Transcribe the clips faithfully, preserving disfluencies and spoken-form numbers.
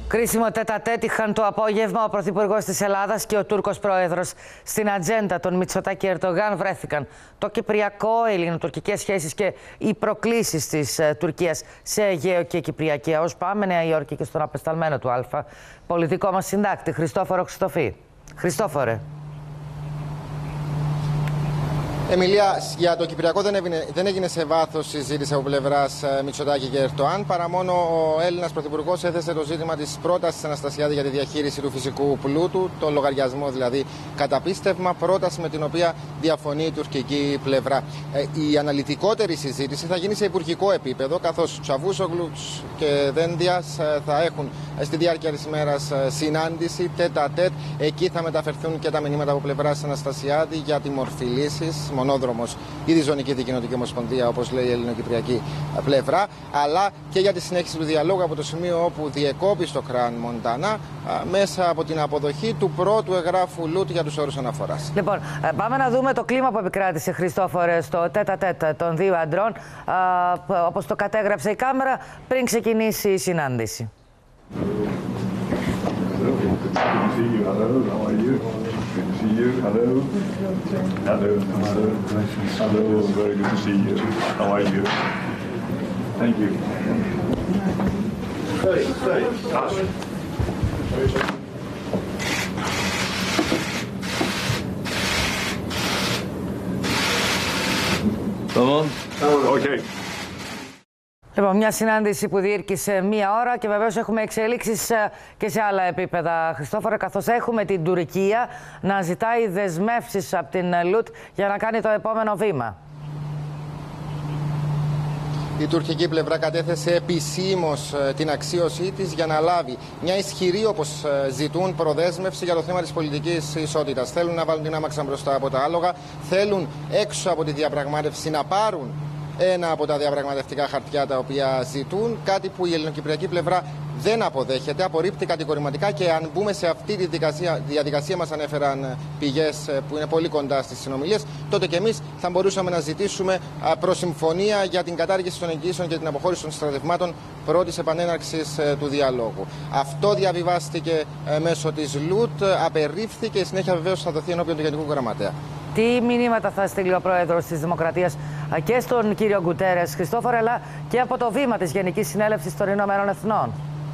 Κρίσιμο τέτα-τέτ είχαν το απόγευμα ο Πρωθυπουργός της Ελλάδας και ο Τούρκος Πρόεδρος. Στην ατζέντα των Μητσοτάκη Ερντογάν βρέθηκαν το Κυπριακό, ελληνοτουρκικές σχέσεις και οι προκλήσεις της ε, Τουρκίας σε Αιγαίο και Κυπριακή ΑΟΣ. Πάμε Νέα Υόρκη και στον απεσταλμένο του Α, πολιτικό μας συντάκτη, Χριστόφορο Χριστοφή. Χριστόφορε. Εμιλία, για το Κυπριακό δεν, έβηνε, δεν έγινε σε βάθος συζήτηση από πλευράς Μητσοτάκη και Ερντογάν, παρά μόνο ο Έλληνας Πρωθυπουργός έθεσε το ζήτημα της πρότασης Αναστασιάδη για τη διαχείριση του φυσικού πλούτου, το λογαριασμό δηλαδή καταπίστευμα, πρόταση με την οποία διαφωνεί η τουρκική πλευρά. Ε, η αναλυτικότερη συζήτηση θα γίνει σε υπουργικό επίπεδο, καθώς Τσαβούσογλου και Δένδιας θα έχουν στη διάρκεια της ημέρας συνάντηση τέτα-τέτ. Εκεί θα μεταφερθούν και τα μηνύματα από πλευράς Αναστασιάδη για τη μορφή λύσης. Μονόδρομος ή διζωνική δικοινοτική ομοσπονδία, όπως λέει η ελληνοκυπριακή πλευρά, αλλά και για τη συνέχιση του διαλόγου από το σημείο όπου διεκόπη στο Κραν Μοντάνα μέσα από την αποδοχή του πρώτου εγγράφου Λουτ για τους όρους αναφοράς. Λοιπόν, πάμε να δούμε το κλίμα που επικράτησε, Χριστόφορε, στο τέτα-τέτ των δύο αντρών, όπως το κατέγραψε η κάμερα πριν ξεκινήσει η συνάντηση. Hello. Hello. Hello. Hello. Very good to see you. How are you? Thank you. Hey, hey, Gosh. Come on. Okay. Λοιπόν, μια συνάντηση που διήρκησε μία ώρα και βεβαίως έχουμε εξελίξεις και σε άλλα επίπεδα, Χριστόφορε, καθώς έχουμε την Τουρκία να ζητάει δεσμεύσεις από την Λουτ για να κάνει το επόμενο βήμα. Η τουρκική πλευρά κατέθεσε επισήμως την αξίωσή της για να λάβει μια ισχυρή, όπως ζητούν, προδέσμευση για το θέμα της πολιτικής ισότητας. Θέλουν να βάλουν την άμαξα μπροστά από τα άλογα, θέλουν έξω από τη διαπραγμάτευση να πάρουν ένα από τα διαπραγματευτικά χαρτιά τα οποία ζητούν, κάτι που η ελληνοκυπριακή πλευρά δεν αποδέχεται, απορρίπτει κατηγορηματικά, και αν μπούμε σε αυτή τη διαδικασία, διαδικασία μας ανέφεραν πηγές που είναι πολύ κοντά στις συνομιλίες, τότε και εμείς θα μπορούσαμε να ζητήσουμε προσυμφωνία για την κατάργηση των εγγύσεων και την αποχώρηση των στρατευμάτων πρώτης επανέναρξης του διαλόγου. Αυτό διαβιβάστηκε μέσω της Λουτ, απερρίφθηκε, η συνέχεια βεβαίως θα δοθεί ενώπιον του Γενικού Γραμματέα. Τι μηνύματα θα στείλει ο Πρόεδρος της Δημοκρατίας και στον κύριο Γκουτέρες, Χριστόφορε, αλλά και από το βήμα της Γενικής Συνέλευσης των Ηνωμένων Εθνών?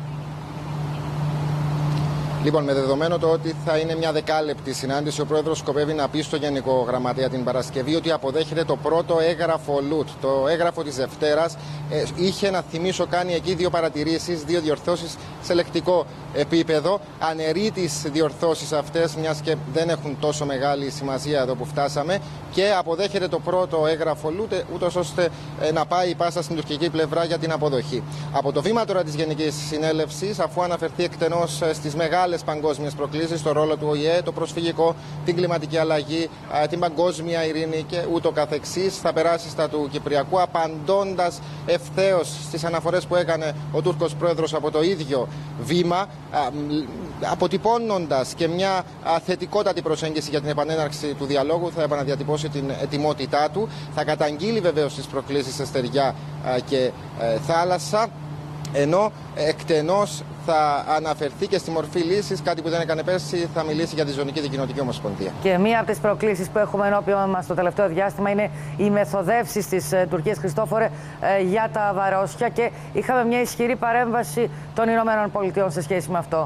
Λοιπόν, με δεδομένο το ότι θα είναι μια δεκάλεπτη συνάντηση, ο Πρόεδρος σκοπεύει να πει στο Γενικό Γραμματέα την Παρασκευή ότι αποδέχεται το πρώτο έγγραφο Λουτ. Το έγγραφο της Δευτέρας ε, είχε, να θυμίσω, κάνει εκεί δύο παρατηρήσεις, δύο διορθώσεις σε λεκτικό επίπεδο. Αναιρεί τις διορθώσεις αυτές, μιας και δεν έχουν τόσο μεγάλη σημασία εδώ που φτάσαμε, και αποδέχεται το πρώτο έγγραφο Λουτ, ούτως ώστε ε, να πάει η πάσα στην τουρκική πλευρά για την αποδοχή. Από το βήμα τώρα της Γενικής Συνέλευσης, αφού αναφερθεί εκτενώς ε, στις μεγάλες παγκόσμιες προκλήσεις, το ρόλο του Ο Η Ε, το προσφυγικό, την κλιματική αλλαγή, την παγκόσμια ειρήνη και ούτω καθεξής, θα περάσει στα του Κυπριακού, απαντώντας ευθέως στις αναφορές που έκανε ο Τούρκος Πρόεδρος από το ίδιο βήμα, αποτυπώνοντας και μια θετικότατη προσέγγιση για την επανέναρξη του διαλόγου. Θα επαναδιατυπώσει την ετοιμότητά του, θα καταγγείλει βεβαίως τις προκλήσεις σε στεριά και θάλασσα, ενώ εκτενώς θα αναφερθεί και στη μορφή λύσης, κάτι που δεν έκανε πέρσι, θα μιλήσει για τη Ζωνική Δικοινοτική Ομοσπονδία. Και μία από τις προκλήσεις που έχουμε ενώπιον μας το τελευταίο διάστημα είναι οι μεθοδεύσεις της Τουρκίας, Χριστόφορε, για τα βαρόσια, και είχαμε μια ισχυρή παρέμβαση των Ηνωμένων Πολιτειών σε σχέση με αυτό.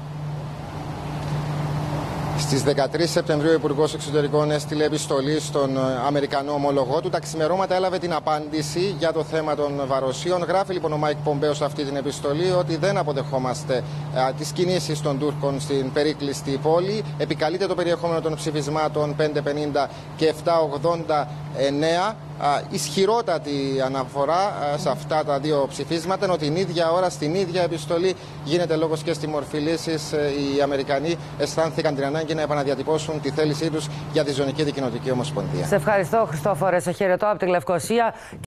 Στις δεκατρείς Σεπτεμβρίου ο Υπουργός Εξωτερικών έστειλε επιστολή στον Αμερικανό ομολογό του. Τα ξημερώματα έλαβε την απάντηση για το θέμα των βαροσίων. Γράφει λοιπόν ο Μάικ Πομπέο σε αυτή την επιστολή ότι δεν αποδεχόμαστε α, τις κινήσεις των Τούρκων στην περίκλειστη πόλη. Επικαλείται το περιεχόμενο των ψηφισμάτων πεντακόσια πενήντα και επτακόσια ογδόντα εννέα. Α, ισχυρότατη αναφορά α, σε αυτά τα δύο ψηφίσματα, ενώ την ίδια ώρα, στην ίδια επιστολή, γίνεται λόγος και στη μορφή λύσης. Οι Αμερικανοί αισθάνθηκαν την ανάγκη να επαναδιατυπώσουν τη θέλησή τους για τη Ζωνική Δικοινοτική Ομοσπονδία. Σε ευχαριστώ, Χριστόφορε. Σε χαιρετώ από τη Λευκοσία.